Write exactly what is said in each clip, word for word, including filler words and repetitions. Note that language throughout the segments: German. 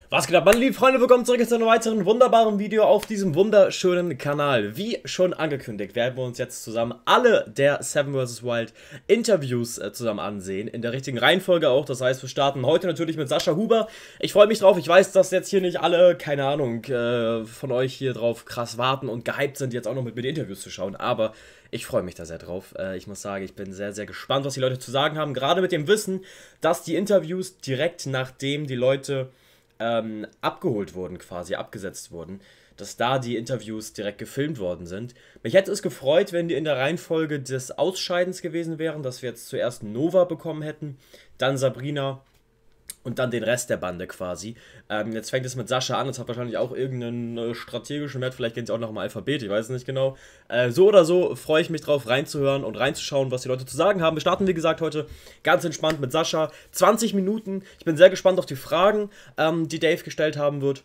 Was geht ab, meine lieben Freunde, willkommen zurück zu einem weiteren wunderbaren Video auf diesem wunderschönen Kanal. Wie schon angekündigt, werden wir uns jetzt zusammen alle der Seven versus. Wild Interviews äh, zusammen ansehen, in der richtigen Reihenfolge auch, das heißt wir starten heute natürlich mit Sascha Huber. Ich freue mich drauf, ich weiß, dass jetzt hier nicht alle, keine Ahnung, äh, von euch hier drauf krass warten und gehypt sind, jetzt auch noch mit mir die Interviews zu schauen, aber ich freue mich da sehr drauf. Äh, ich muss sagen, ich bin sehr, sehr gespannt, was die Leute zu sagen haben, gerade mit dem Wissen, dass die Interviews direkt nachdem die Leute Ähm, abgeholt wurden, quasi abgesetzt wurden, dass da die Interviews direkt gefilmt worden sind. Mich hätte es gefreut, wenn die in der Reihenfolge des Ausscheidens gewesen wären, dass wir jetzt zuerst Nova bekommen hätten, dann Sabrina und dann den Rest der Bande quasi. Ähm, jetzt fängt es mit Sascha an, das hat wahrscheinlich auch irgendeinen äh, strategischen Wert, vielleicht gehen sie auch noch im Alphabet, ich weiß es nicht genau. Äh, so oder so freue ich mich drauf, reinzuhören und reinzuschauen, was die Leute zu sagen haben. Wir starten, wie gesagt, heute ganz entspannt mit Sascha. zwanzig Minuten, ich bin sehr gespannt auf die Fragen, ähm, die Dave gestellt haben wird.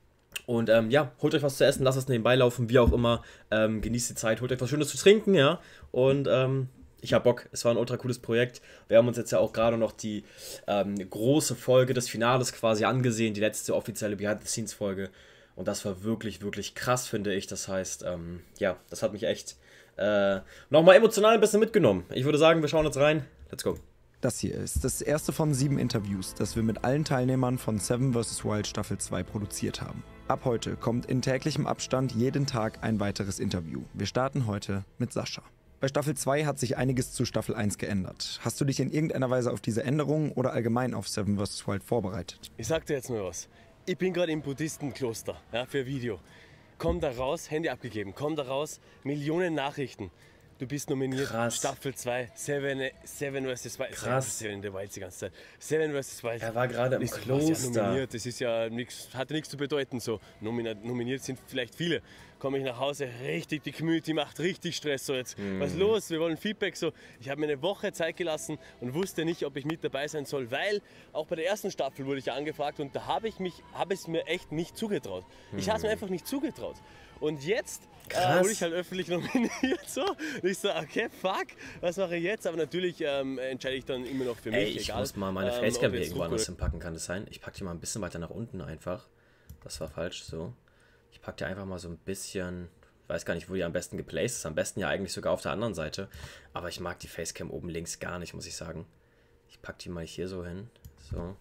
Und ähm, ja, holt euch was zu essen, lasst es nebenbei laufen, wie auch immer. Ähm, genießt die Zeit, holt euch was Schönes zu trinken, ja. Und ähm, ich hab Bock, es war ein ultra cooles Projekt. Wir haben uns jetzt ja auch gerade noch die ähm, große Folge des Finales quasi angesehen, die letzte offizielle Behind-the-Scenes-Folge. Und das war wirklich, wirklich krass, finde ich. Das heißt, ähm, ja, das hat mich echt äh, nochmal emotional ein bisschen mitgenommen. Ich würde sagen, wir schauen jetzt rein. Let's go. Das hier ist das erste von sieben Interviews, das wir mit allen Teilnehmern von Seven versus. Wild Staffel zwei produziert haben. Ab heute kommt in täglichem Abstand jeden Tag ein weiteres Interview. Wir starten heute mit Sascha. Bei Staffel zwei hat sich einiges zu Staffel eins geändert. Hast du dich in irgendeiner Weise auf diese Änderungen oder allgemein auf Seven versus. Wild vorbereitet? Ich sag dir jetzt mal was. Ich bin gerade im Buddhistenkloster, ja, für Video. Komm da raus, Handy abgegeben, komm da raus, Millionen Nachrichten. Du bist nominiert, Krass. Staffel zwei, Seven, Seven versus. Wild. Krass. Seven in the Wild die ganze Zeit. Seven versus. Wild. Er war gerade im Ich so, was, Kloster. Ja, nominiert, das ist ja nichts, hatte nichts zu bedeuten. So. Nominiert, nominiert sind vielleicht viele. Komme ich nach Hause, richtig, die Community macht richtig Stress. So jetzt, Mhm. was ist los? Wir wollen Feedback. So, ich habe mir eine Woche Zeit gelassen und wusste nicht, ob ich mit dabei sein soll, weil auch bei der ersten Staffel wurde ich ja angefragt und da habe ich mich, habe es mir echt nicht zugetraut. Mhm. Ich habe es mir einfach nicht zugetraut. Und jetzt äh, wurde ich halt öffentlich nominiert. So. Und ich so, okay, fuck, was mache ich jetzt? Aber natürlich ähm, entscheide ich dann immer noch für mich. Ey, ich egal, muss mal meine ähm, Facecam ob hier jetzt irgendwo Druck anders oder- hinpacken, kann das sein? Ich packe die mal ein bisschen weiter nach unten einfach. Das war falsch, so. Ich packe die einfach mal so ein bisschen, weiß gar nicht, wo die am besten geplaced ist. Am besten ja eigentlich sogar auf der anderen Seite. Aber ich mag die Facecam oben links gar nicht, muss ich sagen. Ich packe die mal hier so hin, so.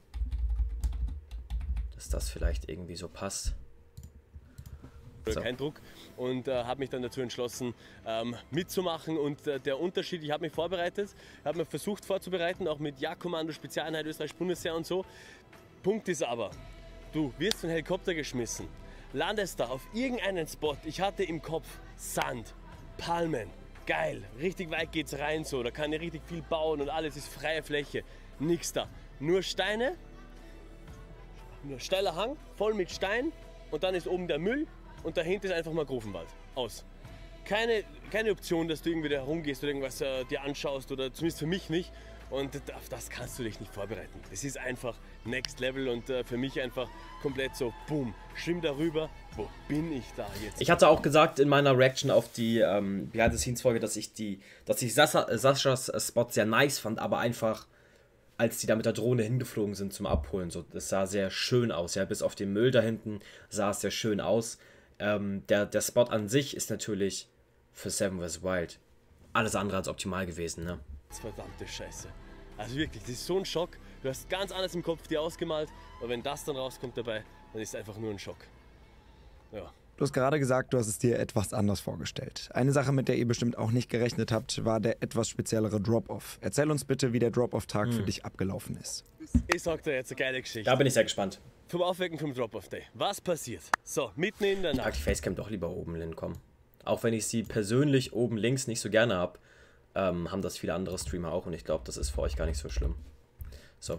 Dass das vielleicht irgendwie so passt. So. Kein Druck und äh, habe mich dann dazu entschlossen ähm, mitzumachen und äh, der Unterschied, ich habe mich vorbereitet, habe mir versucht vorzubereiten, auch mit Jagdkommando, Spezialeinheit Österreich Bundesheer und so. Punkt ist aber, du wirst von Helikopter geschmissen, landest da auf irgendeinen Spot, ich hatte im Kopf Sand, Palmen, geil, richtig weit geht's rein so, da kann ich richtig viel bauen und alles ist freie Fläche, nix da, nur Steine, nur steiler Hang, voll mit Stein und dann ist oben der Müll. Und dahinter ist einfach mal Grufenwald. Aus. Keine, keine Option, dass du irgendwie da herumgehst oder irgendwas äh, dir anschaust oder zumindest für mich nicht. Und auf das kannst du dich nicht vorbereiten. Das ist einfach Next Level und äh, für mich einfach komplett so, boom, schwimm darüber. Wo bin ich da jetzt? Ich hatte auch gesagt in meiner Reaction auf die ähm, Behind-the-Scenes-Folge, dass ich die, dass ich Sascha, äh, Saschas äh, Spot sehr nice fand, aber einfach, als die da mit der Drohne hingeflogen sind zum Abholen, so, das sah sehr schön aus, ja, bis auf den Müll da hinten sah es sehr schön aus. Ähm, der, der Spot an sich ist natürlich für Seven versus. Wild alles andere als optimal gewesen, ne? Das ist verdammte Scheiße. Also wirklich, das ist so ein Schock. Du hast ganz alles im Kopf dir ausgemalt, aber wenn das dann rauskommt dabei, dann ist es einfach nur ein Schock. Ja. Du hast gerade gesagt, du hast es dir etwas anders vorgestellt. Eine Sache, mit der ihr bestimmt auch nicht gerechnet habt, war der etwas speziellere Drop-Off. Erzähl uns bitte, wie der Drop-Off-Tag hm. für dich abgelaufen ist. Ich sag dir jetzt eine geile Geschichte. Da bin ich sehr gespannt. Vom Aufwecken vom Drop-Off-Day. Was passiert? So, mitten in der Ich pack Nacht. die Facecam doch lieber oben hinkommen. Auch wenn ich sie persönlich oben links nicht so gerne habe, ähm, haben das viele andere Streamer auch und ich glaube, das ist für euch gar nicht so schlimm. So.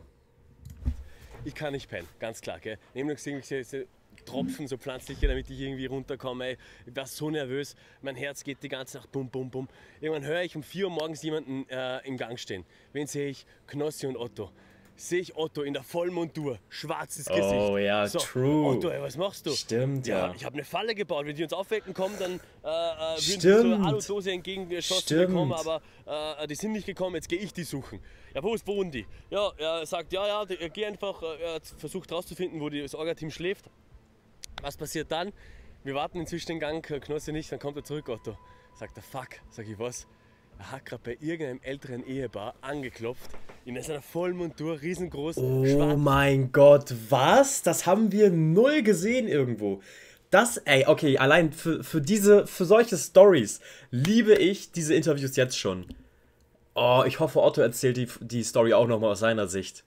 Ich kann nicht pennen, ganz klar, gell? Nehmen wir irgendwelche Tropfen, so pflanzliche, damit ich irgendwie runterkomme. Ey. Ich war so nervös, mein Herz geht die ganze Nacht bum, bum, bum. Irgendwann höre ich um vier Uhr morgens jemanden äh, im Gang stehen. Wen sehe ich? Knossi und Otto. Sehe ich Otto in der Vollmontur, schwarzes Gesicht. Oh ja, so, true. Otto, ey, was machst du? Stimmt, ja. Ich habe eine Falle gebaut. Wenn die uns aufwecken kommen, dann äh, würden Stimmt. sie so eine Aludose entgegengeschossen Stimmt. bekommen, aber äh, die sind nicht gekommen, jetzt gehe ich die suchen. ja, wo ist wohnen die? Ja, er sagt, ja, ja, die, geh einfach, er versucht rauszufinden, wo die, das Orga-Team schläft. Was passiert dann? Wir warten inzwischen den Gang, Knossi nicht, dann kommt er zurück, Otto. Sagt er, fuck, sag ich was? Er hat gerade bei irgendeinem älteren Ehepaar angeklopft, in seiner vollen Montur, riesengroß, Oh schwarz. mein Gott, was? Das haben wir null gesehen irgendwo. Das, ey, okay, allein für, für diese, für solche Stories liebe ich diese Interviews jetzt schon. Oh, ich hoffe, Otto erzählt die, die Story auch nochmal aus seiner Sicht.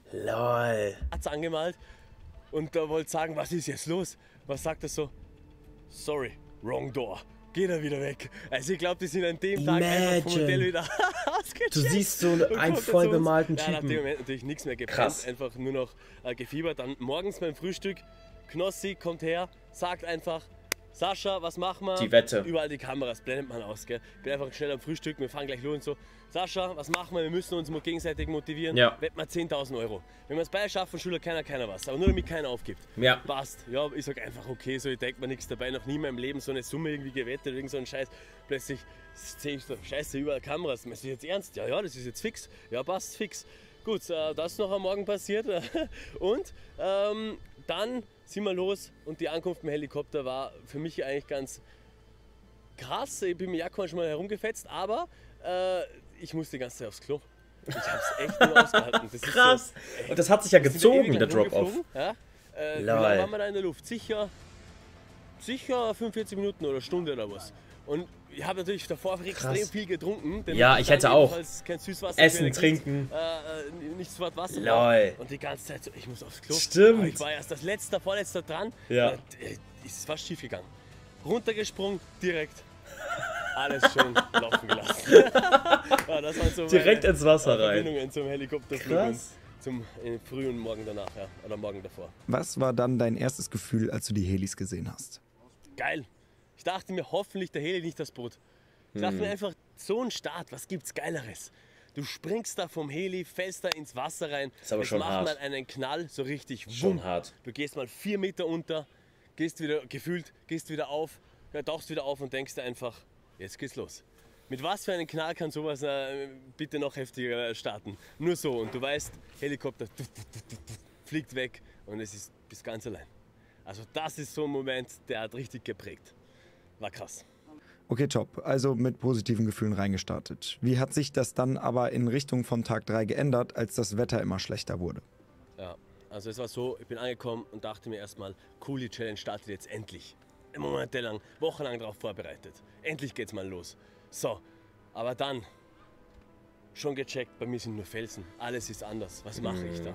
Lol. Hat's angemalt und da wollte sagen, was ist jetzt los? Was sagt er so? Sorry, wrong door. Geht er wieder weg. Also ich glaube, die sind an dem Tag einfach vom Modell wieder ausgecheckt. Du siehst so einen voll bemalten Typen. Ja, nach dem Typen. Moment natürlich nichts mehr gebrannt, Krass. einfach nur noch äh, gefiebert. Dann morgens beim Frühstück, Knossi kommt her, sagt einfach, Sascha, was machen wir? Die Wette. Überall die Kameras, blendet man aus, gell? Bin einfach schnell am Frühstück, wir fahren gleich los und so. Sascha, was machen wir? Wir müssen uns gegenseitig motivieren. Ja. Wetten wir zehntausend Euro. Wenn wir es beide schaffen, schuldet keiner, keiner was. Aber nur damit keiner aufgibt. Ja. Passt. Ja, ich sag einfach, okay, so ich denke mir nichts dabei. Noch nie in meinem Leben so eine Summe irgendwie gewettet, irgend so ein Scheiß. Plötzlich sehe ich so, scheiße, überall Kameras. Ist das jetzt ernst? Ja, ja, das ist jetzt fix. Ja, passt, fix. Gut, äh, das ist noch am Morgen passiert. Und ähm, dann sind wir los und die Ankunft mit dem Helikopter war für mich eigentlich ganz krass. Ich bin mit Jakob schon mal herumgefetzt, aber äh, ich musste die ganze Zeit aufs Klo. Ich hab's echt nur ausgehalten. Das Krass. Ist so, ey, Und das hat sich ja wir sind da gezogen, ewig der lang Drop-Off. rumgeflogen, Ja? Äh, wie Lol. lange waren wir da in der Luft? Sicher, sicher fünfundvierzig Minuten oder eine Stunde oder was. Und ich habe natürlich davor extrem viel getrunken. denn Ja, ich hätte auch. ebenfalls kein Süßwasser Essen, für trinken. Äh, äh, nicht sofort Wasser. Lol. braucht. Und die ganze Zeit so, ich muss aufs Klo. Stimmt. Aber ich war erst das letzte, vorletzte dran. Ja. Und, äh, ist fast schief gegangen. Runtergesprungen, direkt. Alles schön laufen gelassen. Ja, das waren so Direkt meine, ins Wasser äh, rein. Verbindungen zum Helikopterflug und Krass. zum äh, frühen Morgen danach, ja. Oder Morgen davor. Was war dann dein erstes Gefühl, als du die Helis gesehen hast? Geil. Ich dachte mir, hoffentlich der Heli nicht das Boot. Ich dachte Mhm. mir einfach, so ein Start, was gibt's Geileres? Du springst da vom Heli, fällst da ins Wasser rein. Ist aber es schon macht hart. mal einen Knall, so richtig Schon wumm. hart. Du gehst mal vier Meter unter, gehst wieder, gefühlt, gehst wieder auf, ja, tauchst wieder auf und denkst dir einfach, jetzt geht's los. Mit was für einem Knall kann sowas äh, bitte noch heftiger starten? Nur so und du weißt, Helikopter tut, tut, tut, tut, tut, fliegt weg und es ist bis ganz allein. Also das ist so ein Moment, der hat richtig geprägt. War krass. Okay, top. Also mit positiven Gefühlen reingestartet. Wie hat sich das dann aber in Richtung von Tag drei geändert, als das Wetter immer schlechter wurde? Ja, also es war so, ich bin angekommen und dachte mir erstmal, cool, die Challenge startet jetzt endlich. Monatelang, wochenlang darauf vorbereitet. Endlich geht's mal los. So, aber dann schon gecheckt, bei mir sind nur Felsen. Alles ist anders. Was mache ich da?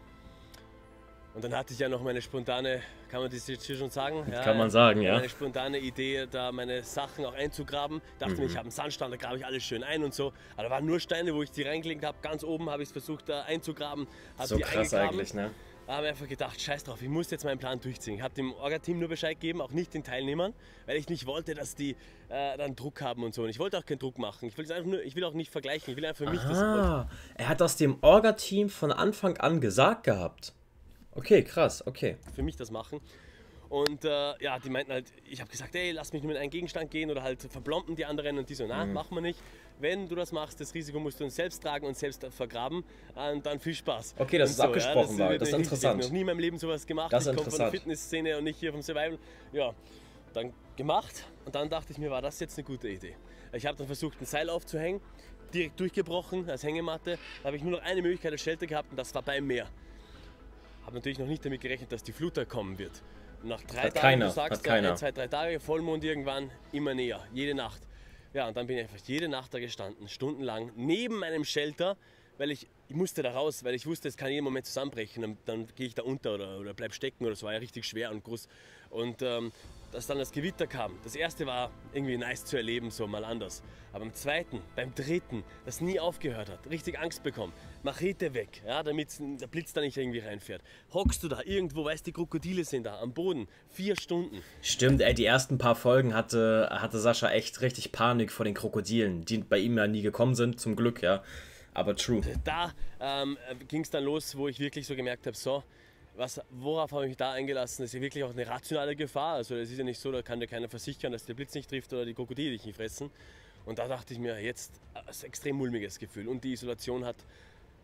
Und dann hatte ich ja noch meine spontane, kann man das jetzt hier schon sagen? Ja, Kann man sagen, ja. Meine spontane Idee, da meine Sachen auch einzugraben. Dachte mir, ich habe einen Sandstrand, da grabe ich alles schön ein und so. Aber da waren nur Steine, wo ich die reingelegt habe. Ganz oben habe ich es versucht, da einzugraben. Hab So die krass eingegraben. eigentlich, ne? Da habe ich einfach gedacht, scheiß drauf, ich muss jetzt meinen Plan durchziehen. Ich habe dem Orga-Team nur Bescheid gegeben, auch nicht den Teilnehmern, weil ich nicht wollte, dass die äh, dann Druck haben und so. Und ich wollte auch keinen Druck machen. Ich will, es einfach nur, ich will auch nicht vergleichen. Ich will einfach für mich das. Ah, er hat das dem Orga-Team von Anfang an gesagt gehabt. Okay, krass, okay. für mich das machen. Und äh, ja, die meinten halt, ich habe gesagt, ey, lass mich nur mit einem Gegenstand gehen oder halt verblomben die anderen und die so, na, machen wir nicht. Wenn du das machst, das Risiko musst du uns selbst tragen und selbst vergraben und dann viel Spaß. Okay, dass Und es abgesprochen war. wird Das ist nicht- interessant. Ich habe noch nie in meinem Leben sowas gemacht. Das ist ich komme von der interessant. Fitnessszene und nicht hier vom Survival. Ja, dann gemacht und dann dachte ich mir, war das jetzt eine gute Idee. Ich habe dann versucht, ein Seil aufzuhängen, direkt durchgebrochen als Hängematte. Da habe ich nur noch eine Möglichkeit als Shelter gehabt und das war beim Meer. Habe natürlich noch nicht damit gerechnet, dass die Flut da kommen wird. Und nach drei Hat Tagen, keiner, du sagst, hat ja, keiner. ein, zwei, drei Tage, Vollmond irgendwann, immer näher, jede Nacht. Ja, und dann bin ich einfach jede Nacht da gestanden, stundenlang, neben meinem Shelter, weil ich, ich musste da raus, weil ich wusste, es kann jeden Moment zusammenbrechen. Und dann gehe ich da unter oder, oder bleib stecken oder so, war ja richtig schwer und groß. Und ähm, dass dann das Gewitter kam, das erste war irgendwie nice zu erleben, so mal anders. Aber beim zweiten, beim dritten, das nie aufgehört hat, richtig Angst bekommen. Machete weg, ja, damit der Blitz da nicht irgendwie reinfährt. Hockst du da irgendwo, weißt die Krokodile sind da am Boden, vier Stunden. Stimmt, ey, die ersten paar Folgen hatte, hatte Sascha echt richtig Panik vor den Krokodilen, die bei ihm ja nie gekommen sind, zum Glück, ja. Aber true. Da ähm, ging es dann los, wo ich wirklich so gemerkt habe, so, was, worauf habe ich mich da eingelassen? Das ist ja wirklich auch eine rationale Gefahr. Also es ist ja nicht so, da kann dir keiner versichern, dass der Blitz nicht trifft oder die Krokodile dich nicht fressen. Und da dachte ich mir, jetzt ein extrem mulmiges Gefühl. Und die Isolation hat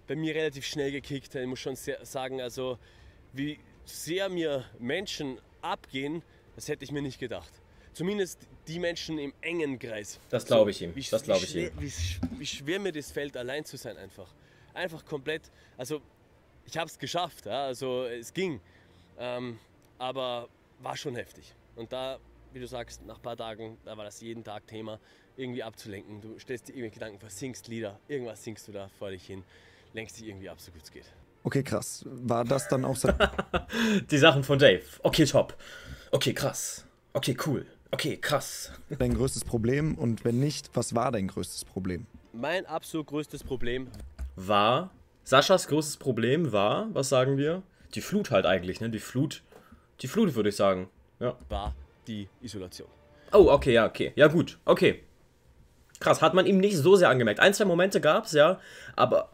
bei mir relativ schnell gekickt. Ich muss schon sehr sagen, also wie sehr mir Menschen abgehen, das hätte ich mir nicht gedacht. Zumindest die Menschen im engen Kreis. Das glaube ich so, ihm. Wie, das glaube ich wie, ihm. Wie, wie schwer mir das fällt, allein zu sein einfach. Einfach komplett, also ich habe es geschafft, ja, also es ging. Ähm, aber war schon heftig. Und da, wie du sagst, nach ein paar Tagen, da war das jeden Tag Thema, irgendwie abzulenken. Du stellst dir irgendwelche Gedanken vor, singst Lieder, irgendwas singst du da vor dich hin, lenkst dich irgendwie ab, so gut es geht. Okay, krass. War das dann auch so? Die Sachen von Dave. Okay, top. Okay, krass. Okay, cool. Okay, krass. Dein größtes Problem? Und wenn nicht, was war dein größtes Problem? Mein absolut größtes Problem war, Saschas größtes Problem war, was sagen wir? Die Flut halt eigentlich, ne? Die Flut, die Flut würde ich sagen. Ja. war die Isolation. Oh, okay, ja, okay. Ja, gut, okay. Krass, hat man ihm nicht so sehr angemerkt. Ein, zwei Momente gab's, ja, aber,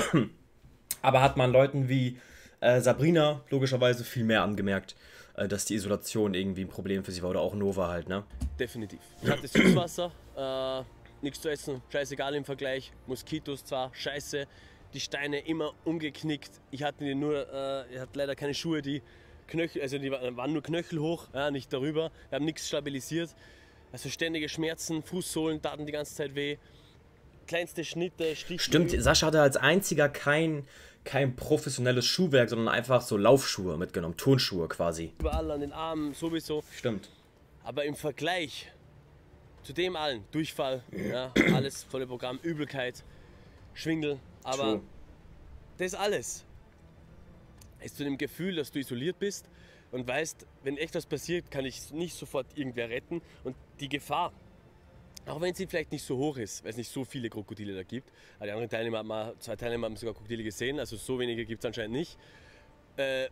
aber hat man Leuten wie äh, Sabrina logischerweise viel mehr angemerkt, äh, dass die Isolation irgendwie ein Problem für sie war oder auch Nova halt, ne? Definitiv. Ich hatte Süßwasser, äh, nichts zu essen, scheißegal im Vergleich. Moskitos zwar, scheiße. Die Steine immer umgeknickt. Ich hatte nur, äh, ich hatte leider keine Schuhe, die Knöchel, also die waren nur knöchelhoch, ja, nicht darüber. Wir haben nichts stabilisiert. Also ständige Schmerzen, Fußsohlen taten die ganze Zeit weh. Kleinste Schnitte, Stiche. Stimmt, Sascha hatte als einziger kein, kein professionelles Schuhwerk, sondern einfach so Laufschuhe mitgenommen, Turnschuhe quasi. Überall an den Armen sowieso. Stimmt. Aber im Vergleich zu dem allen, Durchfall, ja, alles volle Programm, Übelkeit, Schwindel, aber True. das alles ist zu dem Gefühl, dass du isoliert bist und weißt, wenn echt was passiert, kann ich nicht sofort irgendwer retten und die Gefahr, auch wenn sie vielleicht nicht so hoch ist, weil es nicht so viele Krokodile da gibt, aber die anderen Teilnehmer haben mal, zwei Teilnehmer haben sogar Krokodile gesehen, also so wenige gibt es anscheinend nicht, äh,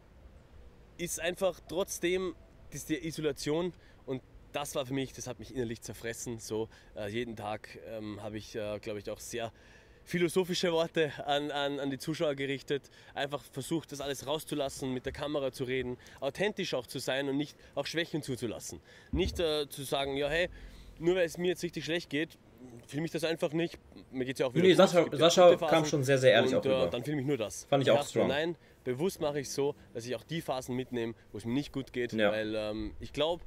ist einfach trotzdem das die Isolation und das war für mich, das hat mich innerlich zerfressen. So äh, jeden Tag ähm, habe ich, äh, glaube ich, auch sehr philosophische Worte an, an, an die Zuschauer gerichtet. Einfach versucht, das alles rauszulassen, mit der Kamera zu reden, authentisch auch zu sein und nicht auch Schwächen zuzulassen. Nicht äh, zu sagen, ja hey, nur weil es mir jetzt richtig schlecht geht, filme ich das einfach nicht. Mir geht es ja auch wieder Nee, gut. Sascha, Es gibt ja Sascha gute Phasen kam schon sehr, sehr ehrlich und, auch rüber. Äh, dann filme ich nur das. Fand ich auch dachte, strong. Nein, bewusst mache ich es so, dass ich auch die Phasen mitnehme, wo es mir nicht gut geht, Ja. weil ähm, ich glaube,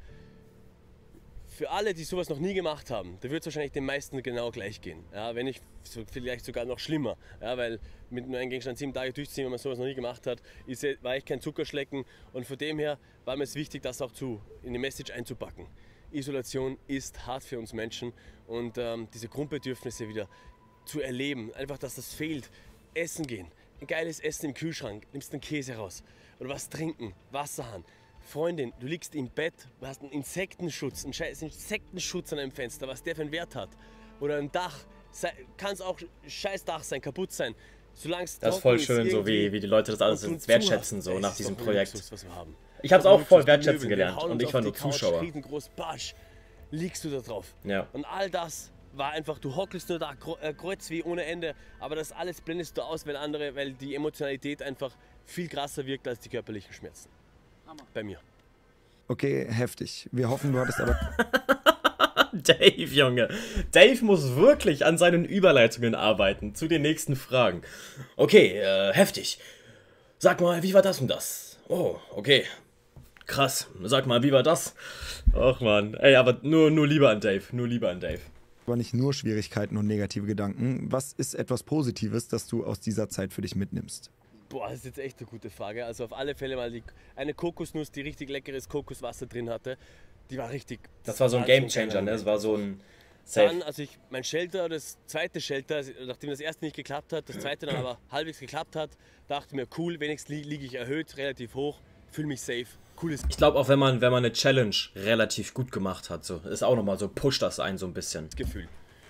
für alle, die sowas noch nie gemacht haben, da wird es wahrscheinlich den meisten genau gleich gehen. Ja, wenn nicht so, vielleicht sogar noch schlimmer. Ja, weil mit nur einem Gegenstand sieben Tage durchziehen, wenn man sowas noch nie gemacht hat, ist, war ich kein Zuckerschlecken. Und von dem her war mir es wichtig, das auch zu, in die Message einzupacken. Isolation ist hart für uns Menschen und ähm, diese Grundbedürfnisse wieder zu erleben. Einfach, dass das fehlt. Essen gehen. Ein geiles Essen im Kühlschrank. Nimmst den Käse raus. Oder was trinken. Wasserhahn. Freundin, du liegst im Bett, du hast einen Insektenschutz, einen scheiß Insektenschutz an einem Fenster, was der für einen Wert hat. Oder ein Dach, kann es auch scheiß Dach sein, kaputt sein. Solange es Das ist voll schön, so wie, wie die Leute das alles wertschätzen, so nach diesem Projekt. Luxus, was wir haben. Ich habe es auch voll Luxus, die wertschätzen Möbel, wir gelernt hauen und uns ich war auf nur die Couch, Zuschauer. Riesengroß, Batsch, liegst du da drauf. Ja. Und all das war einfach, du hockelst nur da, Kreuz wie ohne Ende, aber das alles blendest du aus, weil andere, weil die Emotionalität einfach viel krasser wirkt als die körperlichen Schmerzen. Hammer. Bei mir. Okay, heftig. Wir hoffen, du hattest aber... Dave, Junge. Dave muss wirklich an seinen Überleitungen arbeiten zu den nächsten Fragen. Okay, äh, heftig. Sag mal, wie war das und das? Oh, okay. Krass. Sag mal, wie war das? Ach man. Ey, aber nur, nur Liebe an Dave. Nur Liebe an Dave. aber nicht nur Schwierigkeiten und negative Gedanken. Was ist etwas Positives, das du aus dieser Zeit für dich mitnimmst? Boah, das ist jetzt echt eine gute Frage. Also auf alle Fälle mal die, eine Kokosnuss, die richtig leckeres Kokoswasser drin hatte. Die war richtig... Das war so ein Gamechanger, ne? Das war so ein... Safe. Dann, also ich, mein Shelter, das zweite Shelter, nachdem das erste nicht geklappt hat, das zweite dann aber halbwegs geklappt hat, dachte mir, cool, wenigstens li liege ich erhöht, relativ hoch, fühle mich safe, cooles Ich glaube auch, wenn man, wenn man eine Challenge relativ gut gemacht hat, so, ist auch nochmal so, pusht das einen so ein bisschen. Gefühl.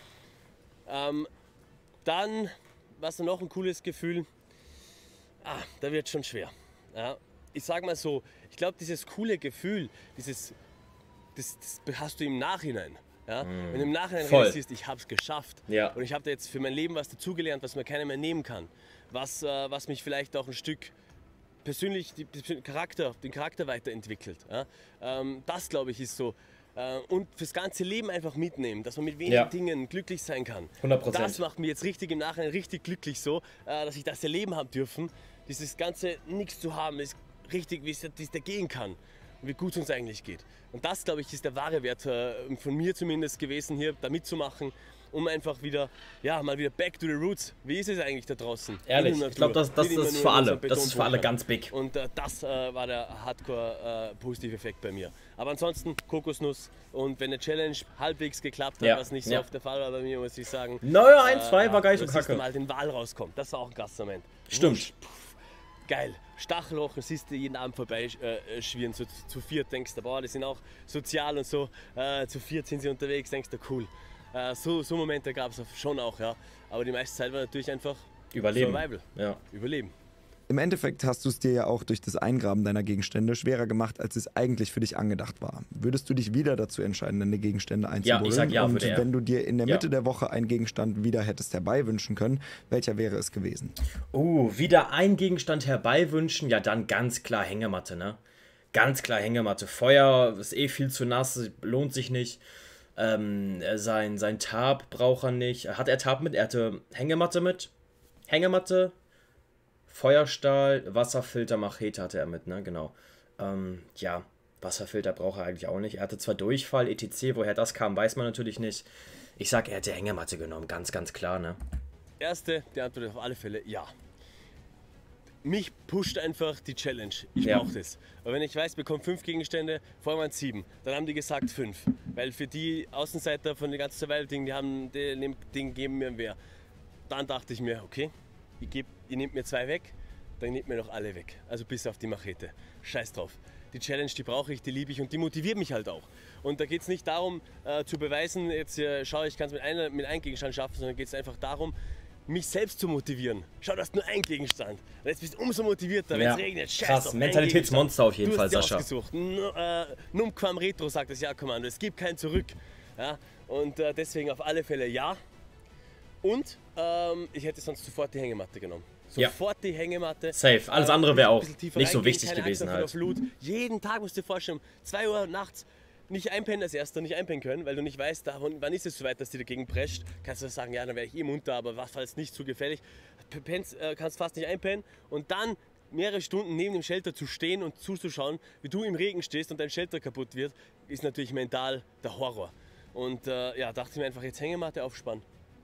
Ähm, dann, was noch ein cooles Gefühl, ah, da wird schon schwer. Ja, ich sag mal so, ich glaube, dieses coole Gefühl, dieses, das, das hast du im Nachhinein. Ja? Mm. Wenn du im Nachhinein realisierst, ich habe es geschafft ja. und ich habe da jetzt für mein Leben was dazugelernt, was mir keiner mehr nehmen kann, was, äh, was mich vielleicht auch ein Stück persönlich die, die Charakter, den Charakter weiterentwickelt. Ja? Ähm, das, glaube ich, ist so äh, und fürs ganze Leben einfach mitnehmen, dass man mit wenigen Ja. Dingen glücklich sein kann. hundert Prozent. Das macht mich jetzt richtig im Nachhinein richtig glücklich so, äh, dass ich das erleben habe dürfen, dieses ganze nichts zu haben, ist richtig, wie es da gehen kann und wie gut es uns eigentlich geht. Und das, glaube ich, ist der wahre Wert äh, von mir zumindest gewesen, hier da mitzumachen, um einfach wieder, ja, mal wieder back to the roots. Wie ist es eigentlich da draußen? Ehrlich, In der ich glaube, Natur. das, das, Nicht das immer ist nur für in alle. unserem Das ist für alle Betonbunker. ganz big. Und äh, das äh, war der Hardcore-Positiv-Effekt bei mir. Aber ansonsten Kokosnuss und wenn eine Challenge halbwegs geklappt hat, Ja, was nicht so ja. oft der Fall war bei mir, muss ich sagen. Naja, ein, zwei äh, war gar nicht so das erste kacke. Mal den Wal rauskommt, das war auch ein krasser Moment. Stimmt. Wusch, puff, geil. Stachelloch, das siehst du jeden Abend vorbeischwirren, äh, so zu, zu viert denkst du, boah, die sind auch sozial und so, äh, zu viert sind sie unterwegs, denkst du, cool. Äh, so, so Momente gab es schon auch, ja. Aber die meiste Zeit war natürlich einfach Überleben. Survival. Ja. Überleben. Im Endeffekt hast du es dir ja auch durch das Eingraben deiner Gegenstände schwerer gemacht, als es eigentlich für dich angedacht war. Würdest du dich wieder dazu entscheiden, deine Gegenstände einzubuddeln? Ja, ich sag ja, Und würde er. wenn du dir in der Ja. Mitte der Woche einen Gegenstand wieder hättest herbeiwünschen können, welcher wäre es gewesen? Uh, wieder ein Gegenstand herbeiwünschen, ja dann ganz klar Hängematte, ne? Ganz klar Hängematte. Feuer ist eh viel zu nass, lohnt sich nicht. Ähm, sein, sein Tarp braucht er nicht. Hat er Tarp mit? Er hatte Hängematte mit. Hängematte, Feuerstahl, Wasserfilter, Machete hatte er mit, ne? Genau. Ähm, ja, Wasserfilter braucht er eigentlich auch nicht. Er hatte zwar Durchfall, et cetera. Woher das kam, weiß man natürlich nicht. Ich sag, er hätte Hängematte genommen, ganz, ganz klar, ne? Erste, die Antwort ist auf alle Fälle ja. Mich pusht einfach die Challenge. Ich Ja. brauche das. Aber wenn ich weiß, bekomme fünf Gegenstände, vorher waren es sieben. Dann haben die gesagt fünf. Weil für die Außenseiter von den ganzen Survival-Ding, die haben den Ding geben mir mehr. Dann dachte ich mir, okay, ich geb, ihr nehmt mir zwei weg, dann nehmt mir noch alle weg. Also bis auf die Machete. Scheiß drauf. Die Challenge, die brauche ich, die liebe ich und die motiviert mich halt auch. Und da geht es nicht darum, äh, zu beweisen, jetzt äh, schau, ich kann es mit, einer, mit einem Gegenstand schaffen, sondern geht es einfach darum, mich selbst zu motivieren. Schau, du hast nur einen Gegenstand. Und jetzt bist du umso motivierter, wenn Ja, es regnet. Scheiß krass, auf einen Mentalitätsmonster auf jeden du Fall, hast dir Sascha. ausgesucht. N äh, Num quam retro, sagt das Ja-Kommando. Es gibt kein Zurück. Ja? Und äh, deswegen auf alle Fälle ja. Und ähm, ich hätte sonst sofort die Hängematte genommen. Ja. Sofort die Hängematte. Safe. Alles Äh, andere wäre ein auch bisschen tiefer nicht so reingehen, wichtig keine gewesen Angst vor der halt. Flut. Jeden Tag musst du dir vorstellen, zwei Uhr nachts nicht einpennen als erster, nicht einpennen können, weil du nicht weißt, da, wann ist es soweit, dass die dagegen prescht. Kannst du sagen, ja, dann wäre ich eh munter, aber was falls nicht zu gefährlich. Pennst, äh, kannst fast nicht einpennen und dann mehrere Stunden neben dem Shelter zu stehen und zuzuschauen, wie du im Regen stehst und dein Shelter kaputt wird, ist natürlich mental der Horror. Und äh, ja, dachte ich mir einfach, jetzt Hängematte aufspannen.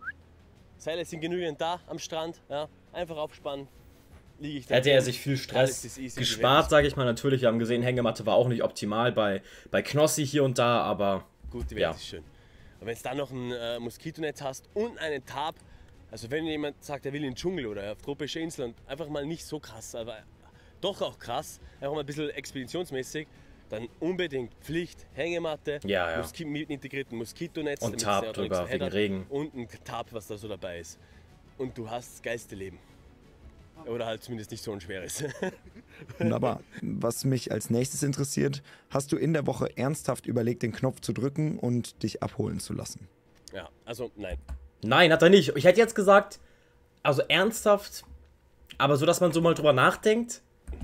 Seile sind genügend da am Strand, ja, einfach aufspannen. Liege ich da Hätte er drin. sich viel Alles Stress ist easy gespart, sage ich mal. Natürlich, wir haben gesehen, Hängematte war auch nicht optimal bei, bei Knossi hier und da, aber Gut, die Welt ja. ist schön. Und wenn du dann noch ein äh, Moskitonetz hast und einen Tarp, also wenn jemand sagt, er will in den Dschungel oder auf tropische Inseln und einfach mal nicht so krass, aber doch auch krass, einfach mal ein bisschen expeditionsmäßig, dann unbedingt Pflicht, Hängematte, Ja, ja. Moski mit integrierten Moskitonetz Und damit Tarp der drüber, nichts wegen verheddert Regen. und ein Tarp, was da so dabei ist. Und du hast das geilste Leben. Oder halt zumindest nicht so ein schweres. Wunderbar. Was mich als nächstes interessiert, hast du in der Woche ernsthaft überlegt, den Knopf zu drücken und dich abholen zu lassen? Ja, also nein. Nein, hat er nicht. Ich hätte jetzt gesagt, also ernsthaft, aber so, dass man so mal drüber nachdenkt.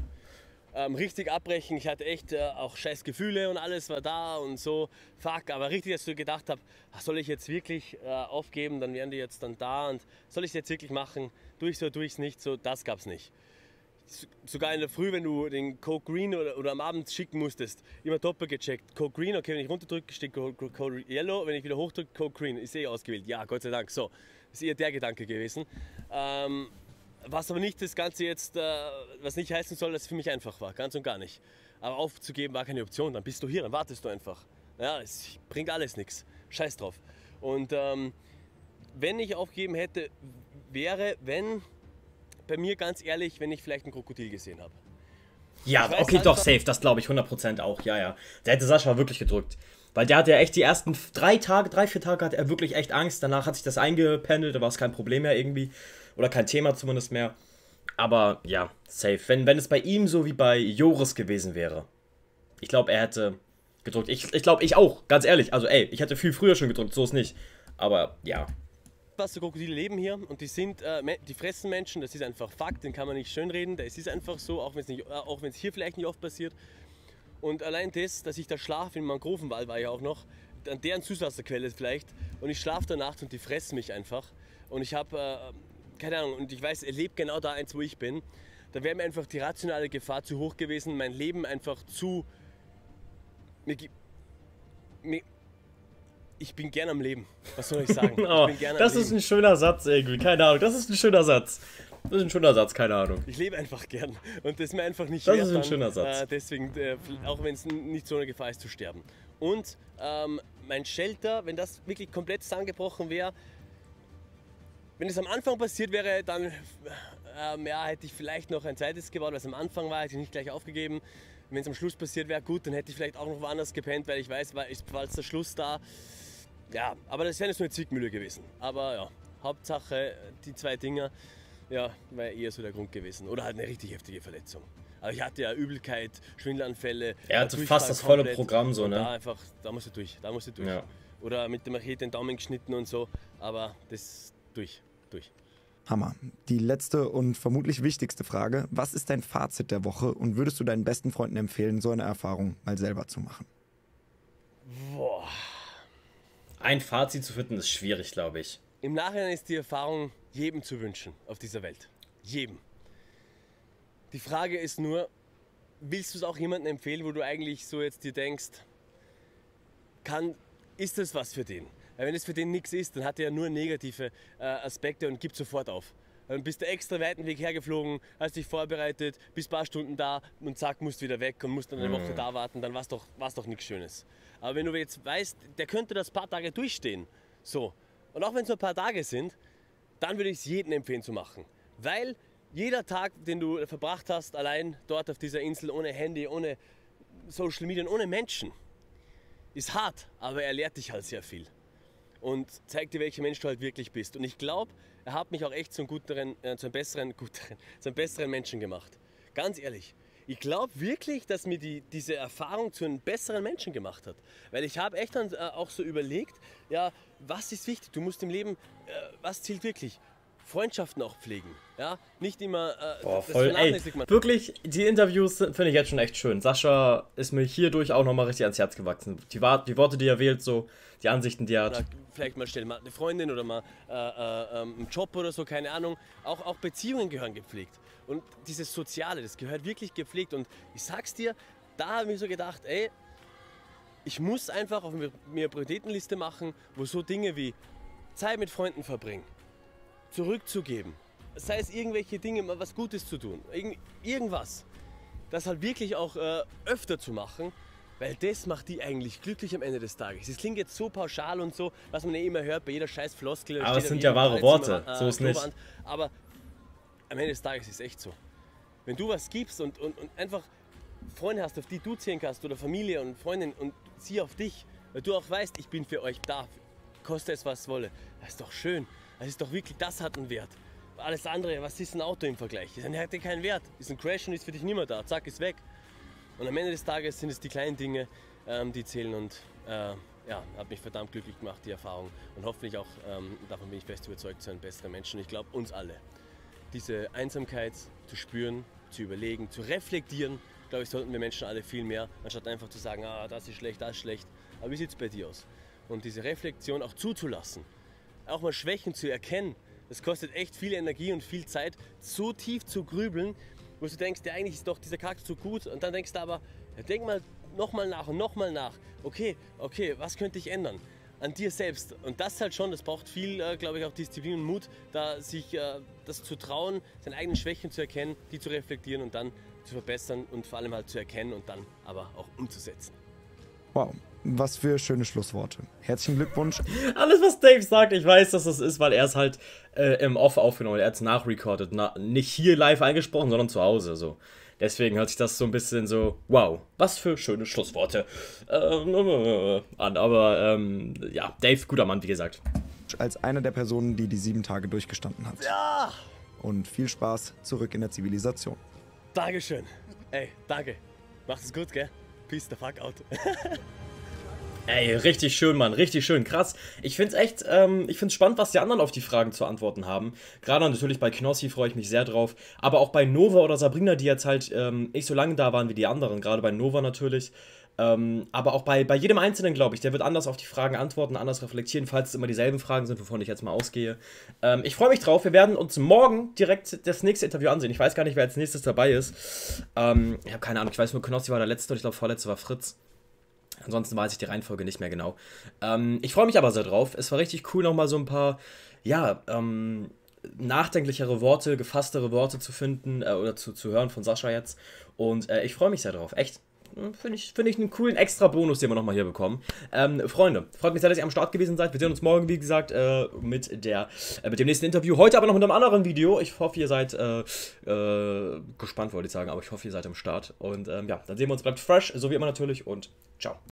Ähm, richtig abbrechen, ich hatte echt äh, auch scheiß Gefühle und alles war da und so, fuck, aber richtig, dass ich gedacht habe, soll ich jetzt wirklich äh, aufgeben, dann wären die jetzt dann da und soll ich es jetzt wirklich machen, durch so, durchs nicht, so, das gab's nicht. S sogar in der Früh, wenn du den Coke Green oder, oder am Abend schicken musstest, immer doppelt gecheckt, Coke Green, okay, wenn ich runterdrücke, steht Coke, Coke Yellow, wenn ich wieder hochdrücke, Coke Green, ist eh ausgewählt, ja, Gott sei Dank, so, ist eher der Gedanke gewesen. Ähm, Was aber nicht das Ganze jetzt, äh, was nicht heißen soll, dass es für mich einfach war, ganz und gar nicht. Aber aufzugeben war keine Option, dann bist du hier, dann wartest du einfach. Ja, es bringt alles nichts, scheiß drauf. Und ähm, wenn ich aufgegeben hätte, wäre, wenn, bei mir ganz ehrlich, wenn ich vielleicht ein Krokodil gesehen habe. Ja, Ich weiß okay, einfach- doch, safe, das glaube ich hundert Prozent auch, ja, ja. Da hätte Sascha wirklich gedrückt. Weil der hatte ja echt die ersten drei Tage, drei, vier Tage hat er wirklich echt Angst. Danach hat sich das eingependelt, da war es kein Problem mehr irgendwie. Oder kein Thema zumindest mehr. Aber ja, safe. Wenn, wenn es bei ihm so wie bei Joris gewesen wäre. Ich glaube, er hätte gedrückt. Ich, ich glaube, ich auch, ganz ehrlich. Also ey, ich hätte viel früher schon gedrückt, so ist nicht. Aber ja. Was die Krokodile leben hier und die sind, äh, me- die fressen Menschen, das ist einfach Fakt, den kann man nicht schönreden, das ist einfach so, auch wenn es nicht, äh, auch wenn es hier vielleicht nicht oft passiert. Und allein das, dass ich da schlafe, in Mangrovenwald war ich auch noch, an deren Süßwasserquelle vielleicht, und ich schlafe da nachts und die fressen mich einfach. Und ich habe, äh, keine Ahnung, und ich weiß, er lebt genau da eins, wo ich bin. Da wäre mir einfach die rationale Gefahr zu hoch gewesen, mein Leben einfach zu... Mir, mir, ich bin gern am Leben, was soll ich sagen? Oh, ich bin gern am das Leben. ist ein schöner Satz irgendwie, keine Ahnung, das ist ein schöner Satz. Das ist ein schöner Satz, keine Ahnung. Ich lebe einfach gern und das ist mir einfach nicht Das wert, ist ein dann, schöner Satz. Äh, deswegen, äh, auch wenn es nicht so eine Gefahr ist, zu sterben. Und ähm, mein Shelter, wenn das wirklich komplett zusammengebrochen wäre, wenn es am Anfang passiert wäre, dann ähm, ja, hätte ich vielleicht noch ein zweites gebaut, weil es am Anfang war, hätte ich nicht gleich aufgegeben. Wenn es am Schluss passiert wäre, gut, dann hätte ich vielleicht auch noch woanders gepennt, weil ich weiß, weil ist bald der Schluss da. Ja, aber das wäre jetzt nur eine Zwickmühle gewesen. Aber ja, Hauptsache die zwei Dinger, ja, wäre eher so der Grund gewesen. Oder halt eine richtig heftige Verletzung. Aber ich hatte ja Übelkeit, Schwindelanfälle. Er hatte fast das volle komplett. Programm so, ne? Da einfach, da musst du durch, da musst du durch. Ja. Oder mit der Machete den Daumen geschnitten und so, aber das durch, durch. Hammer. Die letzte und vermutlich wichtigste Frage. Was ist dein Fazit der Woche und würdest du deinen besten Freunden empfehlen, so eine Erfahrung mal selber zu machen? Boah. Ein Fazit zu finden ist schwierig, glaube ich. Im Nachhinein ist die Erfahrung jedem zu wünschen auf dieser Welt. Jedem. Die Frage ist nur, willst du es auch jemandem empfehlen, wo du eigentlich so jetzt dir denkst, kann, ist das was für den? Weil wenn es für den nichts ist, dann hat er ja nur negative äh, Aspekte und gibt sofort auf. Dann bist du extra weiten Weg hergeflogen, hast dich vorbereitet, bist ein paar Stunden da und zack, musst wieder weg und musst dann eine Woche da warten, dann war es doch, war's doch nichts Schönes. Aber wenn du jetzt weißt, der könnte das paar Tage durchstehen, so, und auch wenn es nur ein paar Tage sind, dann würde ich es jedem empfehlen zu machen. Weil jeder Tag, den du verbracht hast, allein dort auf dieser Insel, ohne Handy, ohne Social Media, ohne Menschen, ist hart, aber er lehrt dich halt sehr viel. Und zeigt dir, welcher Mensch du halt wirklich bist. Und ich glaube, er hat mich auch echt zu einem, guteren, äh, zu einem, besseren, guteren, zu einem besseren Menschen gemacht. Ganz ehrlich. Ich glaube wirklich, dass mir die, diese Erfahrung zu einem besseren Menschen gemacht hat. Weil ich habe echt dann äh, auch so überlegt, ja, was ist wichtig? Du musst im Leben, äh, was zählt wirklich? Freundschaften auch pflegen, ja, nicht immer äh, Boah, das voll, ey, vernachlässigt man. wirklich, die Interviews finde ich jetzt schon echt schön. Sascha ist mir hierdurch auch nochmal richtig ans Herz gewachsen. Die, die Worte, die er wählt, so, die Ansichten, die er hat. Oder vielleicht mal schnell mal eine Freundin oder mal äh, äh, einen Job oder so, keine Ahnung. Auch, auch Beziehungen gehören gepflegt. Und dieses Soziale, das gehört wirklich gepflegt. Und ich sag's dir, da habe ich mir so gedacht, ey, ich muss einfach auf mir eine Prioritätenliste machen, wo so Dinge wie Zeit mit Freunden verbringen, zurückzugeben, sei es irgendwelche Dinge, mal was Gutes zu tun, irgend, irgendwas, das halt wirklich auch äh, öfter zu machen, weil das macht die eigentlich glücklich am Ende des Tages. Das klingt jetzt so pauschal und so, was man ja immer hört bei jeder scheiß Floskel. Aber es sind ja wahre Worte, so ist nicht. Aber am Ende des Tages ist es echt so. Wenn du was gibst und, und, und einfach Freunde hast, auf die du zählen kannst, oder Familie und Freundin und sie auf dich, weil du auch weißt, ich bin für euch da, koste es was wolle, das ist doch schön. Das ist doch wirklich, das hat einen Wert. Alles andere, was ist ein Auto im Vergleich? Das hat ja keinen Wert. Ist ein Crash und ist für dich niemand da. Zack, ist weg. Und am Ende des Tages sind es die kleinen Dinge, ähm, die zählen, und äh, ja, hat mich verdammt glücklich gemacht, die Erfahrung. Und hoffentlich auch, ähm, davon bin ich fest überzeugt, zu einem besseren Menschen. Und ich glaube, uns alle. Diese Einsamkeit zu spüren, zu überlegen, zu reflektieren, glaube ich, sollten wir Menschen alle viel mehr, anstatt einfach zu sagen, ah, das ist schlecht, das ist schlecht. Aber wie sieht es bei dir aus? Und diese Reflexion auch zuzulassen. Auch mal Schwächen zu erkennen, das kostet echt viel Energie und viel Zeit, so tief zu grübeln, wo du denkst, ja, eigentlich ist doch dieser Charakter so gut, und dann denkst du aber, ja, denk mal nochmal nach und nochmal nach. Okay, okay, was könnte ich ändern? An dir selbst. Und das halt schon, das braucht viel, äh, glaube ich, auch Disziplin und Mut, da sich äh, das zu trauen, seine eigenen Schwächen zu erkennen, die zu reflektieren und dann zu verbessern und vor allem halt zu erkennen und dann aber auch umzusetzen. Wow, was für schöne Schlussworte. Herzlichen Glückwunsch. Alles, was Dave sagt, ich weiß, dass das ist, weil er es halt äh, im Off aufgenommen hat. Er hat es nachrecorded. Na, nicht hier live eingesprochen, sondern zu Hause. So. Deswegen hört sich das so ein bisschen so, wow, was für schöne Schlussworte äh, an. Aber ähm, ja, Dave, guter Mann, wie gesagt. Als eine der Personen, die die sieben Tage durchgestanden hat. Ja! Und viel Spaß zurück in der Zivilisation. Dankeschön. Ey, danke. Macht es gut, gell? Peace the fuck out. Ey, richtig schön, Mann, richtig schön, krass. Ich find's echt, ähm, ich find's spannend, was die anderen auf die Fragen zu antworten haben. Gerade natürlich bei Knossi freue ich mich sehr drauf, aber auch bei Nova oder Sabrina, die jetzt halt ähm, nicht so lange da waren wie die anderen, gerade bei Nova natürlich. Ähm, aber auch bei, bei jedem Einzelnen, glaube ich, der wird anders auf die Fragen antworten, anders reflektieren, falls es immer dieselben Fragen sind, wovon ich jetzt mal ausgehe. Ähm, ich freue mich drauf, wir werden uns morgen direkt das nächste Interview ansehen. Ich weiß gar nicht, wer als nächstes dabei ist. Ähm, ich habe keine Ahnung, ich weiß nur, Knossi war der Letzte und ich glaube, vorletzte war Fritz. Ansonsten weiß ich die Reihenfolge nicht mehr genau. Ähm, ich freue mich aber sehr drauf. Es war richtig cool, nochmal so ein paar, ja, ähm, nachdenklichere Worte, gefasstere Worte zu finden äh, oder zu, zu hören von Sascha jetzt. Und äh, ich freue mich sehr drauf. Echt. Finde ich, find ich einen coolen extra Bonus, den wir nochmal hier bekommen. Ähm, Freunde, freut mich sehr, dass ihr am Start gewesen seid. Wir sehen uns morgen, wie gesagt, äh, mit, der, äh, mit dem nächsten Interview. Heute aber noch mit einem anderen Video. Ich hoffe, ihr seid äh, äh, gespannt, wollte ich sagen, aber ich hoffe, ihr seid am Start. Und ähm, ja, dann sehen wir uns. Bleibt fresh, so wie immer natürlich und ciao.